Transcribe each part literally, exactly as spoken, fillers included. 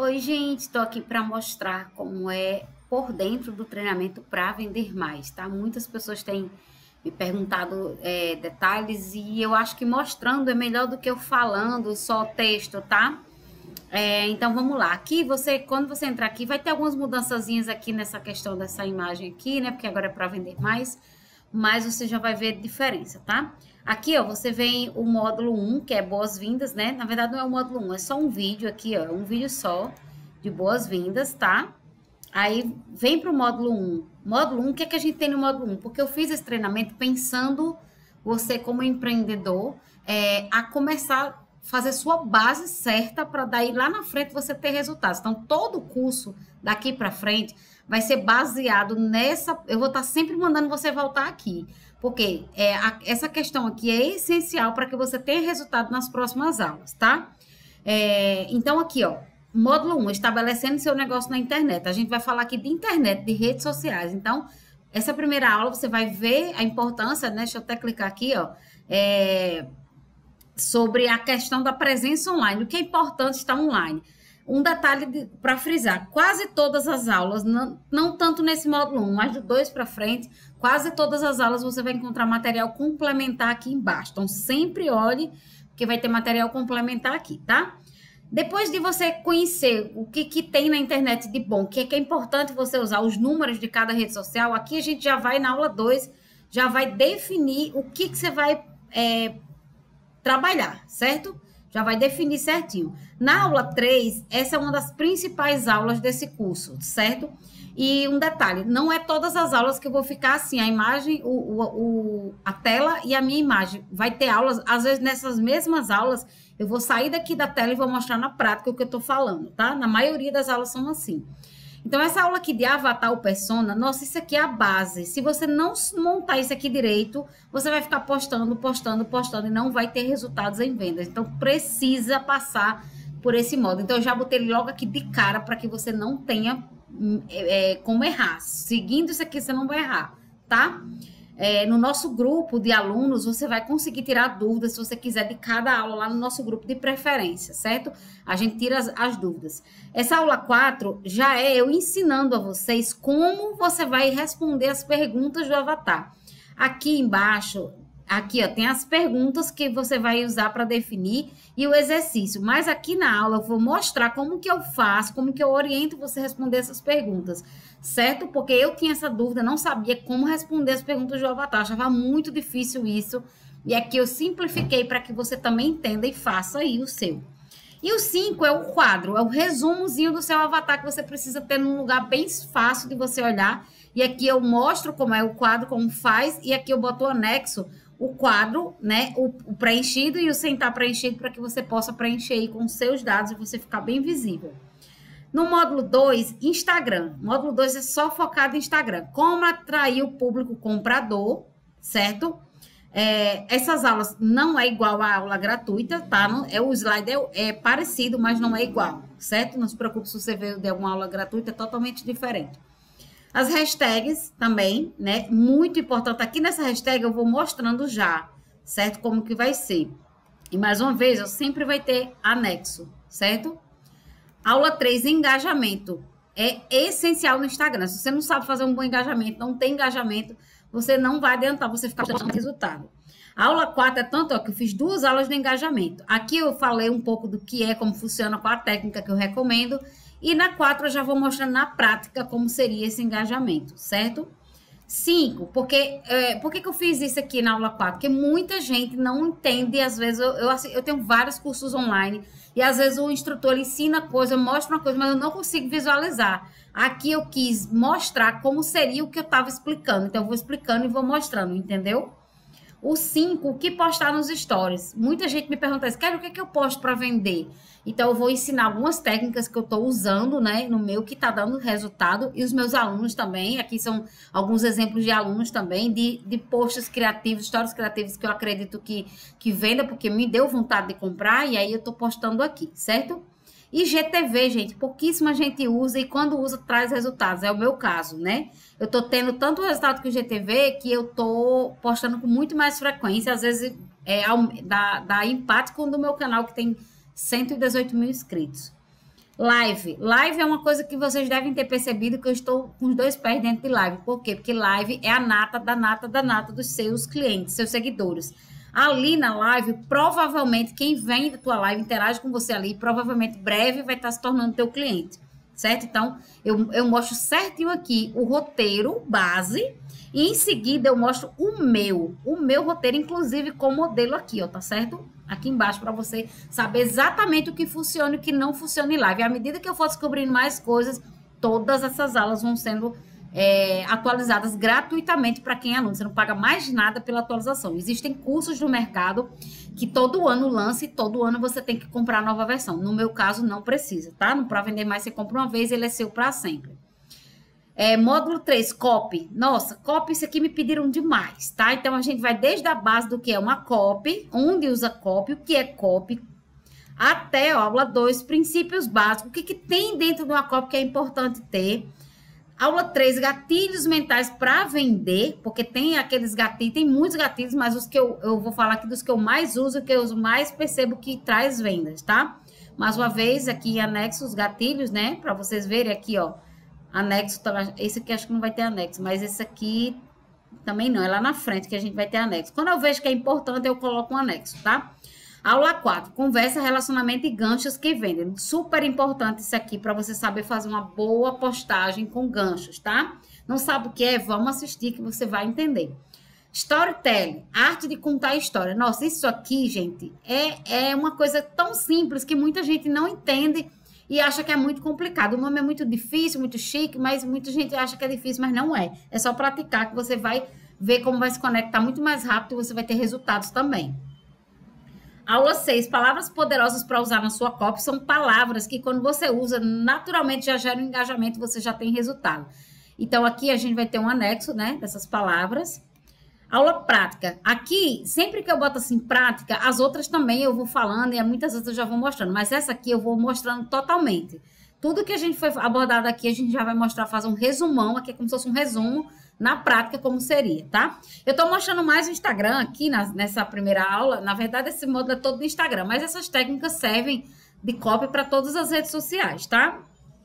Oi, gente, estou aqui para mostrar como é por dentro do treinamento para vender mais, tá? Muitas pessoas têm me perguntado é, detalhes e eu acho que mostrando é melhor do que eu falando, só texto, tá? É, então vamos lá. Aqui você, quando você entrar aqui, vai ter algumas mudançazinhas aqui nessa questão dessa imagem aqui, né? Porque agora é para vender mais, mas você já vai ver a diferença, tá? Aqui, ó, você vem o módulo um, que é boas-vindas, né? Na verdade, não é o módulo um, é só um vídeo aqui, ó, um vídeo só de boas-vindas, tá? Aí, vem para o módulo um. Módulo um, o que é que a gente tem no módulo um? Porque eu fiz esse treinamento pensando você, como empreendedor, é, a começar a fazer sua base certa para daí lá na frente você ter resultados. Então, todo o curso daqui para frente vai ser baseado nessa... Eu vou estar sempre mandando você voltar aqui. Porque é, a, essa questão aqui é essencial para que você tenha resultado nas próximas aulas, tá? É, então, aqui, ó, módulo um, estabelecendo seu negócio na internet. A gente vai falar aqui de internet, de redes sociais. Então, essa primeira aula você vai ver a importância, né? Deixa eu até clicar aqui, ó, é, sobre a questão da presença online. O que é importante estar online. Um detalhe para frisar, quase todas as aulas, não, não tanto nesse módulo um, mas do dois para frente, quase todas as aulas você vai encontrar material complementar aqui embaixo. Então, sempre olhe, porque vai ter material complementar aqui, tá? Depois de você conhecer o que, que tem na internet de bom, o que é, que é importante você usar os números de cada rede social, aqui a gente já vai na aula dois, já vai definir o que, que você vai é, trabalhar, certo? Já vai definir certinho. Na aula três, essa é uma das principais aulas desse curso, certo? E um detalhe, não é todas as aulas que eu vou ficar assim, a imagem, o, o, o, a tela e a minha imagem. Vai ter aulas, às vezes nessas mesmas aulas, eu vou sair daqui da tela e vou mostrar na prática o que eu tô falando, tá? Na maioria das aulas são assim. Então, essa aula aqui de avatar ou persona, nossa, isso aqui é a base. Se você não montar isso aqui direito, você vai ficar postando, postando, postando e não vai ter resultados em vendas. Então, precisa passar por esse modo. Então, eu já botei ele logo aqui de cara para que você não tenha é, como errar. Seguindo isso aqui, você não vai errar, tá? É, no nosso grupo de alunos, você vai conseguir tirar dúvidas, se você quiser, de cada aula lá no nosso grupo de preferência, certo? A gente tira as, as dúvidas. Essa aula quatro já é eu ensinando a vocês como você vai responder as perguntas do avatar. Aqui embaixo, aqui ó, tem as perguntas que você vai usar para definir e o exercício. Mas aqui na aula eu vou mostrar como que eu faço, como que eu oriento você a responder essas perguntas, certo? Porque eu tinha essa dúvida, não sabia como responder as perguntas do avatar, achava muito difícil isso. E aqui eu simplifiquei para que você também entenda e faça aí o seu. E o cinco é o quadro, é o resumozinho do seu avatar que você precisa ter num lugar bem fácil de você olhar. E aqui eu mostro como é o quadro, como faz, e aqui eu boto o anexo, o quadro, né, o, o preenchido e o sem estar preenchido para que você possa preencher aí com os seus dados e você ficar bem visível. No módulo dois, Instagram. Módulo dois é só focado em Instagram. Como atrair o público comprador, certo? É, essas aulas não é igual à aula gratuita, tá? Não, é, o slide é, é parecido, mas não é igual, certo? Não se preocupe se você veio de alguma aula gratuita, é totalmente diferente. As hashtags também, né? Muito importante. Aqui nessa hashtag eu vou mostrando já, certo? Como que vai ser. E mais uma vez, eu sempre vai ter anexo, certo? Aula três, engajamento. É essencial no Instagram. Se você não sabe fazer um bom engajamento, não tem engajamento, você não vai adiantar você ficar com resultado. A aula quatro é tanto ó, que eu fiz duas aulas de engajamento. Aqui eu falei um pouco do que é, como funciona, qual a técnica que eu recomendo. E na quatro eu já vou mostrando na prática como seria esse engajamento, certo? cinco, porque, é, por que, que eu fiz isso aqui na aula quatro? Porque muita gente não entende, às vezes, eu, eu, eu tenho vários cursos online, e às vezes o instrutor ensina coisa, mostra uma coisa, mas eu não consigo visualizar. Aqui eu quis mostrar como seria o que eu estava explicando, então eu vou explicando e vou mostrando, entendeu? O cinco, o que postar nos stories. Muita gente me pergunta isso, Kelly, o que, é que eu posto para vender? Então, eu vou ensinar algumas técnicas que eu estou usando, né, no meu, que está dando resultado, e os meus alunos também. Aqui são alguns exemplos de alunos também, de, de posts criativos, stories criativos que eu acredito que, que venda, porque me deu vontade de comprar, e aí eu estou postando aqui, certo? E G T V, gente, pouquíssima gente usa, e quando usa, traz resultados. É o meu caso, né? Eu tô tendo tanto resultado que o G T V que eu tô postando com muito mais frequência. Às vezes, é, dá, dá empate com o do meu canal, que tem cento e dezoito mil inscritos. Live. Live é uma coisa que vocês devem ter percebido que eu estou com os dois pés dentro de live. Por quê? Porque live é a nata da nata da nata dos seus clientes, seus seguidores. Ali na live, provavelmente, quem vem da tua live, interage com você ali, provavelmente breve vai estar se tornando teu cliente, certo? Então, eu, eu mostro certinho aqui o roteiro base e em seguida eu mostro o meu, o meu roteiro, inclusive com modelo aqui, ó, tá certo? Aqui embaixo para você saber exatamente o que funciona e o que não funciona em live. À medida que eu for descobrindo mais coisas, todas essas aulas vão sendo é, atualizadas gratuitamente para quem é aluno. Você não paga mais nada pela atualização. Existem cursos no mercado que todo ano lança e todo ano você tem que comprar a nova versão. No meu caso, não precisa, tá? Para vender mais, você compra uma vez, ele é seu para sempre. É, módulo três, copy. Nossa, copy, isso aqui me pediram demais, tá? Então, a gente vai desde a base do que é uma copy, onde usa copy, o que é copy, até ó, aula dois, princípios básicos, o que, que tem dentro de uma copy que é importante ter. Aula três, gatilhos mentais para vender, porque tem aqueles gatilhos, tem muitos gatilhos, mas os que eu, eu vou falar aqui dos que eu mais uso, que eu mais percebo que traz vendas, tá? Mais uma vez, aqui em anexo os gatilhos, né? Para vocês verem aqui, ó. Anexo, esse aqui acho que não vai ter anexo, mas esse aqui também não, é lá na frente que a gente vai ter anexo. Quando eu vejo que é importante, eu coloco um anexo, tá? Aula quatro, conversa, relacionamento e ganchos que vendem. Super importante isso aqui para você saber fazer uma boa postagem com ganchos, tá? Não sabe o que é? Vamos assistir que você vai entender. Storytelling, arte de contar história. Nossa, isso aqui, gente, é, é uma coisa tão simples que muita gente não entende e acha que é muito complicado. O nome é muito difícil, muito chique, mas muita gente acha que é difícil, mas não é. É só praticar que você vai ver como vai se conectar muito mais rápido e você vai ter resultados também. Aula seis, palavras poderosas para usar na sua copy são palavras que quando você usa, naturalmente já gera um engajamento, você já tem resultado. Então, aqui a gente vai ter um anexo, né, dessas palavras. Aula prática. Aqui, sempre que eu boto assim prática, as outras também eu vou falando e muitas vezes eu já vou mostrando, mas essa aqui eu vou mostrando totalmente. Tudo que a gente foi abordado aqui, a gente já vai mostrar, fazer um resumão, aqui é como se fosse um resumo na prática, como seria, tá? Eu tô mostrando mais o Instagram aqui na, nessa primeira aula, na verdade esse módulo é todo do Instagram, mas essas técnicas servem de copy para todas as redes sociais, tá?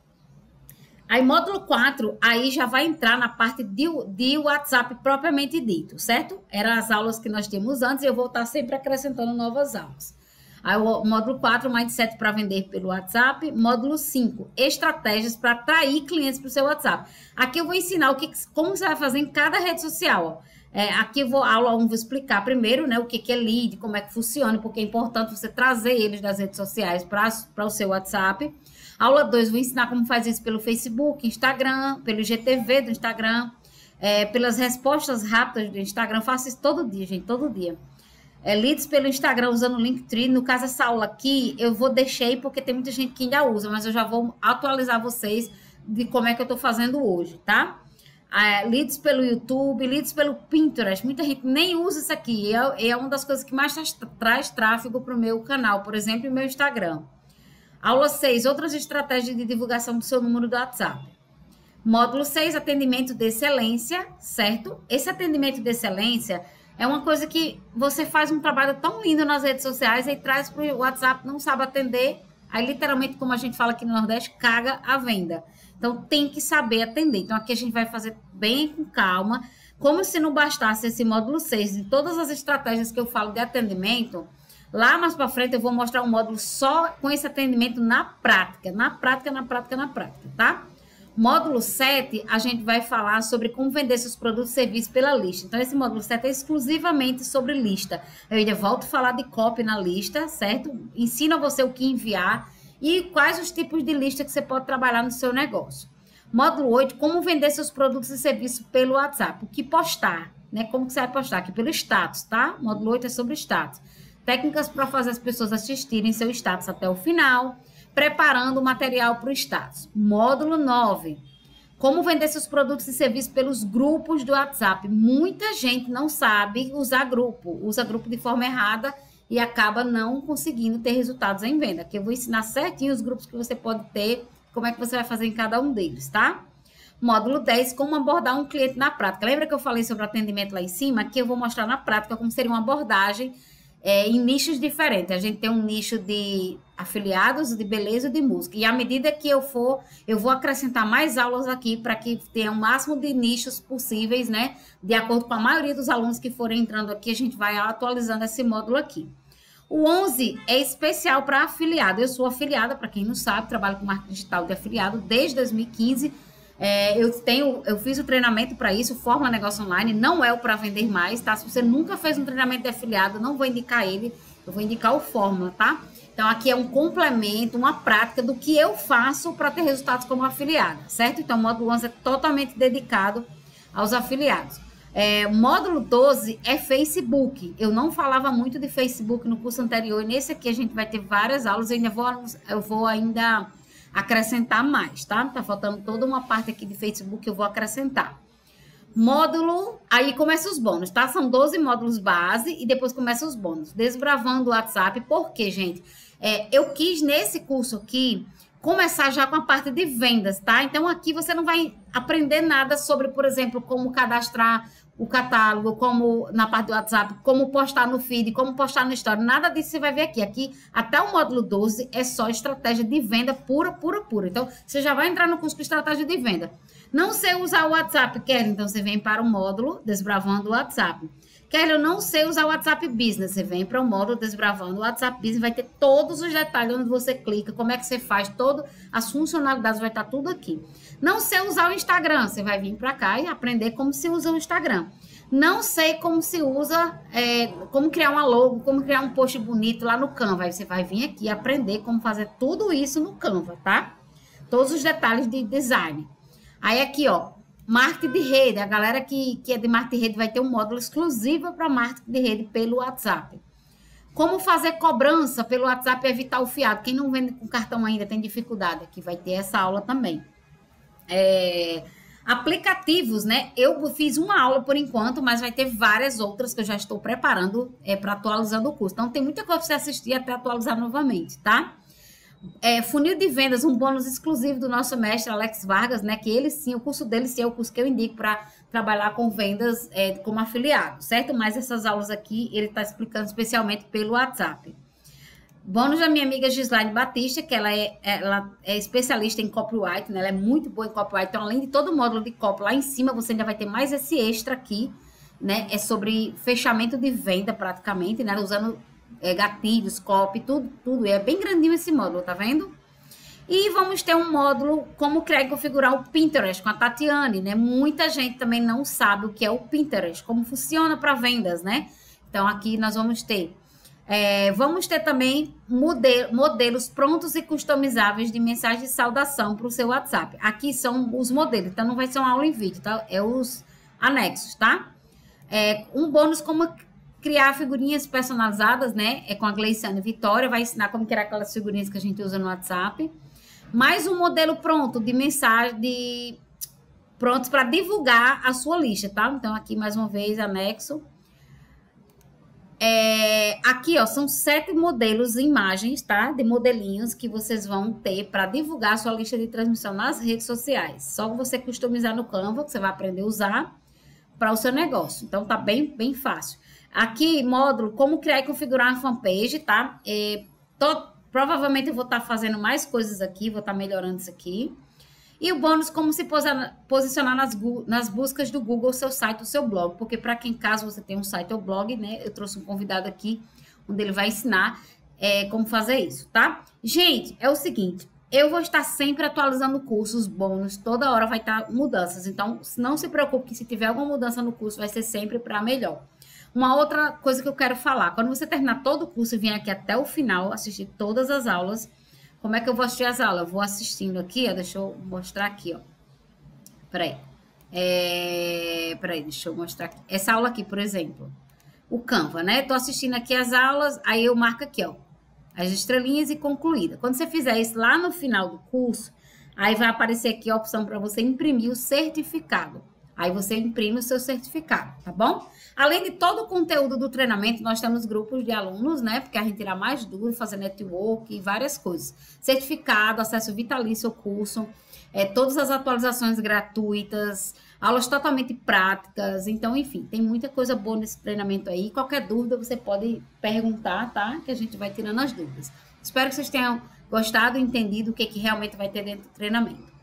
Aí, módulo quatro, aí já vai entrar na parte de, de WhatsApp propriamente dito, certo? Eram as aulas que nós tínhamos antes e eu vou estar sempre acrescentando novas aulas. Aí, o módulo quatro, mindset para vender pelo WhatsApp. Módulo cinco, estratégias para atrair clientes para o seu WhatsApp. Aqui eu vou ensinar o que, como você vai fazer em cada rede social, ó. É, aqui eu vou, aula um, vou explicar primeiro, né, o que, que é lead, como é que funciona, porque é importante você trazer eles das redes sociais para o seu WhatsApp. Aula dois, vou ensinar como fazer isso pelo Facebook, Instagram, pelo I G T V do Instagram, é, pelas respostas rápidas do Instagram. Faço isso todo dia, gente, todo dia. É, leads pelo Instagram usando o Linktree. No caso, essa aula aqui, eu vou deixar porque tem muita gente que ainda usa, mas eu já vou atualizar vocês de como é que eu tô fazendo hoje, tá? É, leads pelo YouTube, leads pelo Pinterest. Muita gente nem usa isso aqui. É, é uma das coisas que mais traz, traz tráfego para o meu canal, por exemplo, e meu Instagram. Aula seis, outras estratégias de divulgação do seu número do WhatsApp. Módulo seis, atendimento de excelência, certo? Esse atendimento de excelência é uma coisa que você faz um trabalho tão lindo nas redes sociais e traz para o WhatsApp, não sabe atender, aí literalmente, como a gente fala aqui no Nordeste, caga a venda. Então, tem que saber atender. Então, aqui a gente vai fazer bem com calma, como se não bastasse esse módulo seis e todas as estratégias que eu falo de atendimento. Lá mais para frente eu vou mostrar um módulo só com esse atendimento na prática, na prática, na prática, na prática, tá? Módulo sete, a gente vai falar sobre como vender seus produtos e serviços pela lista. Então, esse módulo sete é exclusivamente sobre lista. Eu ainda volto a falar de copy na lista, certo? Ensino a você o que enviar e quais os tipos de lista que você pode trabalhar no seu negócio. Módulo oito, como vender seus produtos e serviços pelo WhatsApp. O que postar, né? Como que você vai postar? Aqui pelo status, tá? Módulo oito é sobre status. Técnicas para fazer as pessoas assistirem seu status até o final, preparando o material para o status. Módulo nove, como vender seus produtos e serviços pelos grupos do WhatsApp. Muita gente não sabe usar grupo, usa grupo de forma errada e acaba não conseguindo ter resultados em venda. Aqui eu vou ensinar certinho os grupos que você pode ter, como é que você vai fazer em cada um deles, tá? Módulo dez, como abordar um cliente na prática. Lembra que eu falei sobre atendimento lá em cima? Aqui eu vou mostrar na prática como seria uma abordagem é, em nichos diferentes. A gente tem um nicho de afiliados, de beleza e de música. E à medida que eu for, eu vou acrescentar mais aulas aqui para que tenha o máximo de nichos possíveis, né? De acordo com a maioria dos alunos que forem entrando aqui, a gente vai atualizando esse módulo aqui. O onze é especial para afiliado. Eu sou afiliada, para quem não sabe, trabalho com marketing digital de afiliado desde dois mil e quinze. É, eu, tenho, eu fiz o treinamento para isso, Fórmula Negócio Online, não é o para vender mais, tá? Se você nunca fez um treinamento de afiliado, não vou indicar ele, eu vou indicar o Fórmula, tá? Então, aqui é um complemento, uma prática do que eu faço para ter resultados como afiliada, certo? Então, o módulo onze é totalmente dedicado aos afiliados. É, módulo doze é Facebook. Eu não falava muito de Facebook no curso anterior, e nesse aqui a gente vai ter várias aulas, eu ainda vou, eu vou ainda acrescentar mais, tá? Tá faltando toda uma parte aqui de Facebook que eu vou acrescentar. Módulo, aí começa os bônus, tá? São doze módulos base e depois começam os bônus. Desbravando o WhatsApp, por quê, gente? É, eu quis nesse curso aqui começar já com a parte de vendas, tá? Então aqui você não vai aprender nada sobre, por exemplo, como cadastrar o catálogo, como na parte do WhatsApp, como postar no feed, como postar no story, nada disso você vai ver aqui. Aqui, até o módulo doze é só estratégia de venda pura, pura, pura. Então, você já vai entrar no curso com estratégia de venda. Não sei usar o WhatsApp, Kelly, então você vem para o módulo Desbravando o WhatsApp. Kelly, eu não sei usar o WhatsApp Business, você vem para o módulo Desbravando o WhatsApp Business, vai ter todos os detalhes onde você clica, como é que você faz, todas as funcionalidades, vai estar tudo aqui. Não sei usar o Instagram, você vai vir para cá e aprender como se usa o Instagram. Não sei como se usa, é, como criar uma logo, como criar um post bonito lá no Canva. Aí você vai vir aqui e aprender como fazer tudo isso no Canva, tá? Todos os detalhes de design. Aí aqui, ó, marketing de rede. A galera que, que é de marketing de rede vai ter um módulo exclusivo para marketing de rede pelo WhatsApp. Como fazer cobrança pelo WhatsApp e evitar o fiado. Quem não vende com cartão ainda tem dificuldade. Aqui vai ter essa aula também. É, aplicativos, né? Eu fiz uma aula por enquanto, mas vai ter várias outras que eu já estou preparando é, para atualizando o curso. Então, tem muita coisa para você assistir até atualizar novamente, tá? É, funil de vendas, um bônus exclusivo do nosso mestre Alex Vargas, né? Que ele sim, o curso dele sim é o curso que eu indico para trabalhar com vendas é, como afiliado, certo? Mas essas aulas aqui ele está explicando especialmente pelo WhatsApp. Bônus da minha amiga Gislaine Batista, que ela é, ela é especialista em copyright, né? Ela é muito boa em copyright. Então, além de todo o módulo de copy lá em cima, você ainda vai ter mais esse extra aqui, né? É sobre fechamento de venda, praticamente, né? Usando é, gatilhos, copy, tudo, tudo. É bem grandinho esse módulo, tá vendo? E vamos ter um módulo como criar e configurar o Pinterest com a Tatiane, né? Muita gente também não sabe o que é o Pinterest, como funciona para vendas, né? Então, aqui nós vamos ter É, vamos ter também modelo, modelos prontos e customizáveis de mensagem de saudação para o seu WhatsApp. Aqui são os modelos, então não vai ser uma aula em vídeo, tá? É os anexos, tá? É, um bônus como criar figurinhas personalizadas, né? É com a Gleiciane Vitória, vai ensinar como criar aquelas figurinhas que a gente usa no WhatsApp. Mais um modelo pronto de mensagem, de prontos para divulgar a sua lista, tá? Então, aqui mais uma vez, anexo. É, aqui, ó, são sete modelos de imagens, tá? De modelinhos que vocês vão ter para divulgar a sua lista de transmissão nas redes sociais. Só você customizar no Canva, que você vai aprender a usar para o seu negócio. Então, tá bem, bem fácil. Aqui, módulo, como criar e configurar uma fanpage, tá? É, tô, provavelmente eu vou estar tá fazendo mais coisas aqui, vou estar tá melhorando isso aqui. E o bônus, como se posicionar nas, nas buscas do Google, o seu site, o seu blog. Porque para quem, caso você tenha um site ou blog, né? Eu trouxe um convidado aqui, onde ele vai ensinar é, como fazer isso, tá? Gente, é o seguinte, eu vou estar sempre atualizando cursos, bônus, toda hora vai estar mudanças. Então, não se preocupe que se tiver alguma mudança no curso, vai ser sempre para melhor. Uma outra coisa que eu quero falar, quando você terminar todo o curso e vier aqui até o final, assistir todas as aulas, como é que eu vou assistir as aulas? Eu vou assistindo aqui, ó, deixa eu mostrar aqui, ó. Peraí. É, peraí, deixa eu mostrar aqui. Essa aula aqui, por exemplo, o Canva, né? Tô assistindo aqui as aulas, aí eu marco aqui, ó, as estrelinhas e concluída. Quando você fizer isso lá no final do curso, aí vai aparecer aqui a opção para você imprimir o certificado. Aí você imprime o seu certificado, tá bom? Além de todo o conteúdo do treinamento, nós temos grupos de alunos, né? Porque a gente tira mais dúvidas, fazer network e várias coisas. Certificado, acesso vitalício ao curso, é, todas as atualizações gratuitas, aulas totalmente práticas. Então, enfim, tem muita coisa boa nesse treinamento aí. Qualquer dúvida você pode perguntar, tá? Que a gente vai tirando as dúvidas. Espero que vocês tenham gostado e entendido o que, que realmente vai ter dentro do treinamento.